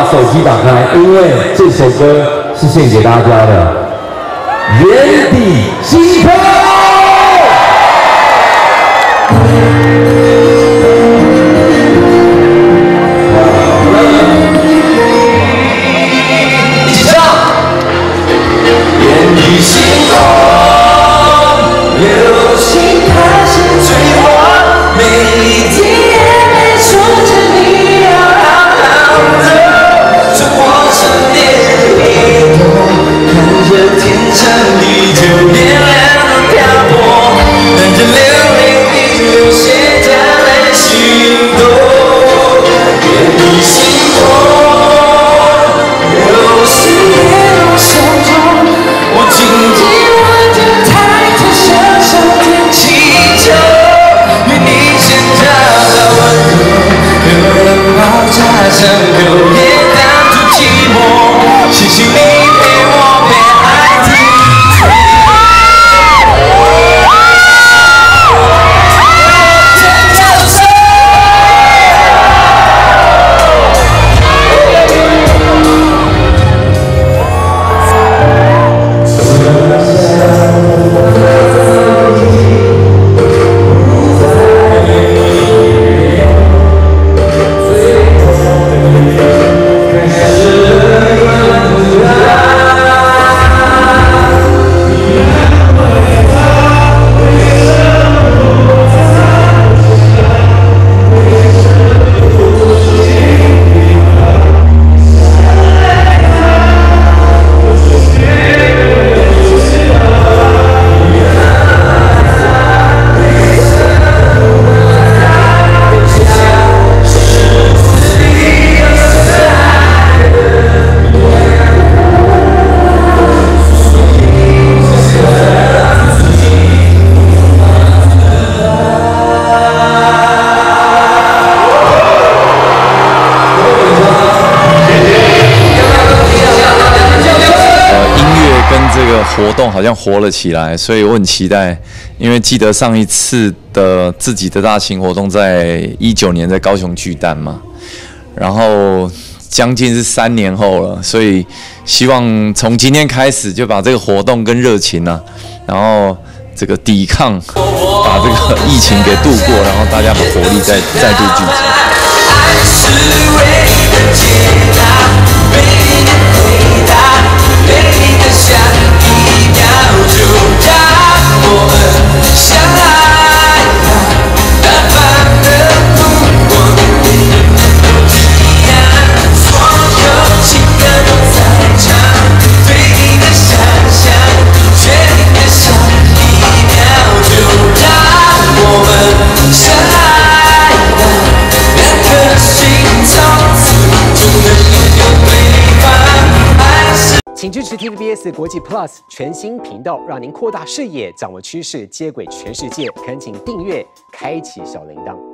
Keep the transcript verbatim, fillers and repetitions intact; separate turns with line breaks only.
手机打开，因为这首歌是献给大家的。原地心跳。一起唱。原地心跳，流星它是最花，每一滴眼泪说着你要好好的，这过程点一朵，看着天长地久，月亮的漂泊，等着流连并流写下来心动，原地心动，流星跌落手中，我紧紧握着抬头向上天祈求，愿你先找到温柔，有人包扎伤口，也挡住寂寞，谢谢你陪我被爱击碎。
活动好像活了起来，所以我很期待。因为记得上一次的自己的大型活动在一九年在高雄巨蛋嘛，然后将近是三年后了，所以希望从今天开始就把这个活动跟热情啊，然后这个抵抗，把这个疫情给度过，然后大家把活力再再度聚集。
请支持 T V B S 国际 Plus 全新频道，让您扩大视野，掌握趋势，接轨全世界。恳请订阅，开启小铃铛。